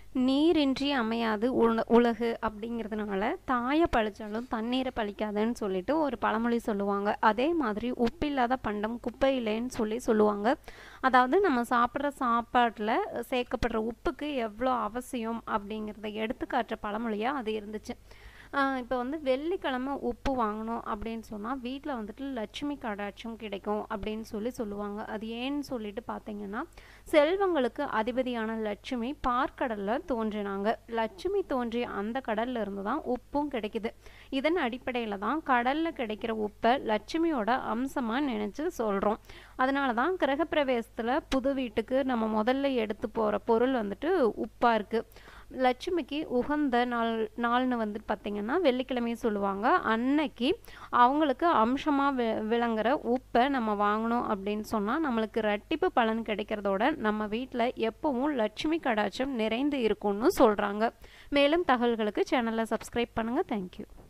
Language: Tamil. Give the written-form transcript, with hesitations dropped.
நீரின்றி அமையாது உலகு அப்படிங்கிறதுனால தாயை பழிச்சாலும் தண்ணீரை பழிக்காதுன்னு சொல்லிட்டு ஒரு பழமொழி சொல்லுவாங்க. அதே மாதிரி உப்பில்லாத பண்டம் குப்பையிலேன்னு சொல்லுவாங்க. அதாவது நம்ம சாப்பிட்ற சாப்பாட்டில் சேர்க்கப்படுற உப்புக்கு எவ்வளோ அவசியம் அப்படிங்கிறத எடுத்துக்காட்டுற பழமொழியாக அது இருந்துச்சு. இப்போ வந்து வெள்ளிக்கிழமை உப்பு வாங்கணும் அப்படின்னு சொன்னால் வீட்டில் வந்துட்டு லட்சுமி கடாட்சம் கிடைக்கும் அப்படின்னு சொல்லுவாங்க. அது ஏன்னு சொல்லிட்டு பார்த்தீங்கன்னா, செல்வங்களுக்கு அதிபதியான லட்சுமி பார்க்கடலில் தோன்றினாங்க. லட்சுமி தோன்றிய அந்த கடல்ல இருந்து தான் உப்பும் கிடைக்குது. இதன் அடிப்படையில் தான் கடலில் கிடைக்கிற உப்பை லட்சுமியோட அம்சமாக நினச்சி சொல்கிறோம். அதனால தான் கிரகப்பிரவேசத்தில் புது வீட்டுக்கு நம்ம முதல்ல எடுத்து போகிற பொருள் வந்துட்டு உப்பாக இருக்குது. லட்சுமிக்கு உகந்த நாள்னு வந்துட்டு பார்த்திங்கன்னா வெள்ளிக்கிழமையை சொல்லுவாங்க. அன்னைக்கு அவங்களுக்கு அம்சமாக விளங்குற உப்பை நம்ம வாங்கணும் அப்படின்னு சொன்னால் நம்மளுக்கு ரெட்டிப்பு பலன் கிடைக்கிறதோட நம்ம வீட்டில் எப்பவும் லட்சுமி கடாட்சம் நிறைந்து இருக்கும்னு சொல்கிறாங்க. மேலும் தகவல்களுக்கு சேனலை சப்ஸ்கிரைப் பண்ணுங்கள். தேங்க்யூ.